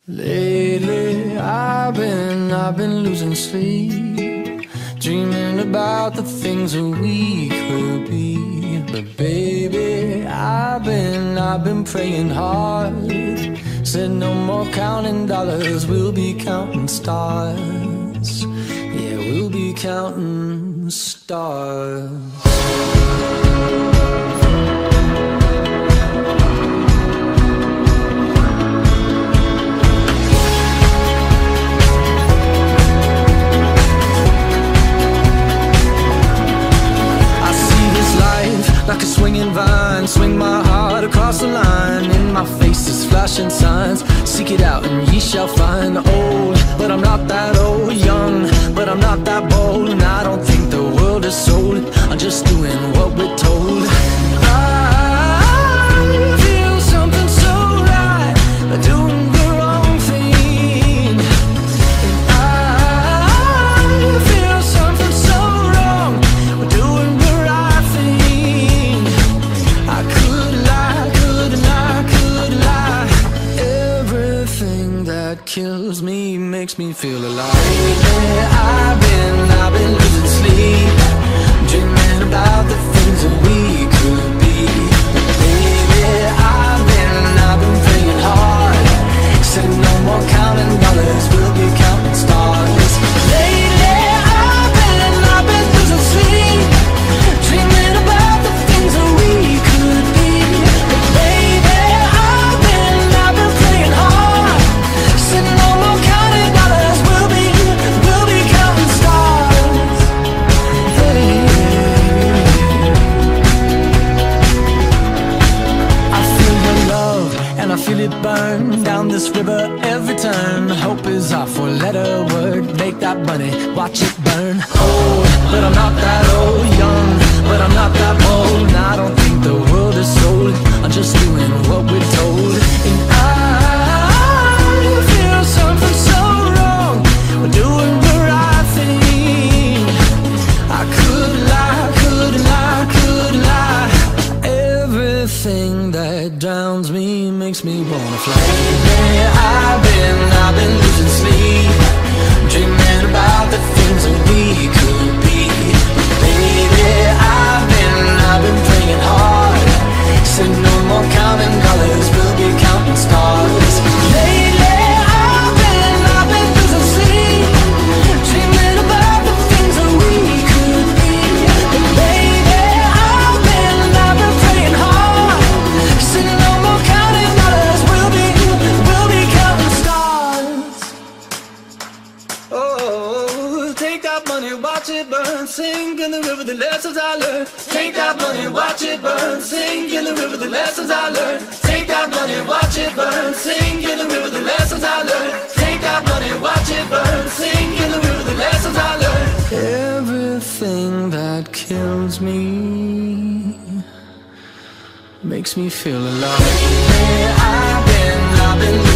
Lately I've been losing sleep, dreaming about the things that we could be. But baby, I've been praying hard. Said no more counting dollars, we'll be counting stars. Yeah, we'll be counting stars. Like a swinging vine, swing my heart across the line. In my face is flashing signs. Seek it out and ye shall find. Old, but I'm not that old. Young, but I'm not that bold. And I don't think the world is sold. I'm just doing what we're told. I feel something so right, doing the wrong thing. And I feel something so wrong, doing the right thing. I could lie, could lie. Everything that kills me makes me feel alive. Lately I've been losing sleep, dreaming about the things that we could be. Baby, I've been praying hard. Said no more counting dollars, we'll be counting stars. Lately I've been losing sleep, dreaming about the things that we could be. But baby, I've been praying hard. Said no more counting dollars, we'll be counting stars. Hey. I feel your love and I feel it burn down this river every turn. Hope is our four-letter word. Make that money, watch it burn. Old, but I'm not that old. Young, but I'm not that bold. And I don't think the world is sold. I'm just doing what we're told. And I feel something so wrong, we're doing the right thing. I could lie, could lie. Everything that drowns me makes me wanna fly. Lately I've been losing sleep, dreaming about the things that we could be. Baby, I've been praying hard. Said no more counting dollars, we'll be counting stars. Lately I've been losing sleep, dreaming about the things that we could be. But baby, I've been praying hard. Said no more counting dollars, we'll be counting stars. Oh, take that money, watch it burn, sink in the river, the lessons I learned. Take that money, watch it burn, sink in the river, the lessons I learned. Take that money, watch it burn, sink in the river, the lessons I learned. Take that money, watch it burn, sink in the river, the lessons I learned. Everything that kills me makes me feel alive. I've been